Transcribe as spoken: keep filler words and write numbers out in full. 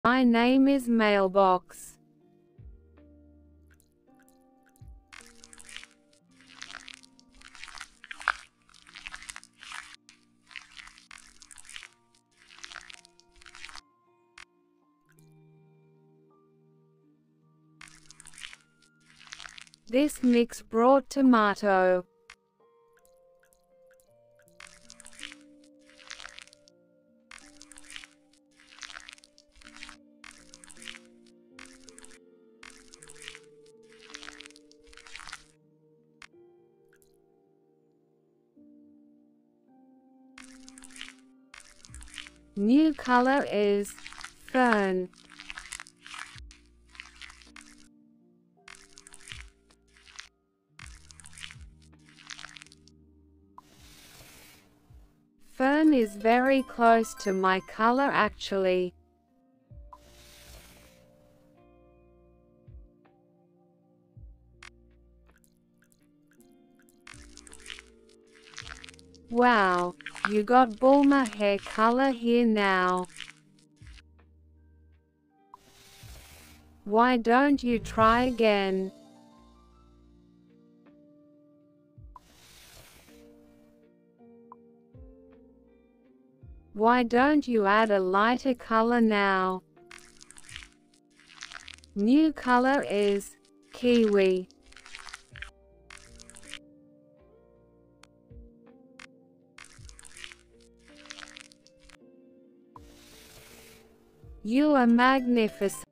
My name is Mailbox. This mix brought tomato. New color is fern. Fern is very close to my color actually. Wow, you got Bulma hair color here now. Why don't you try again? Why don't you add a lighter color now? New color is kiwi. You are magnificent.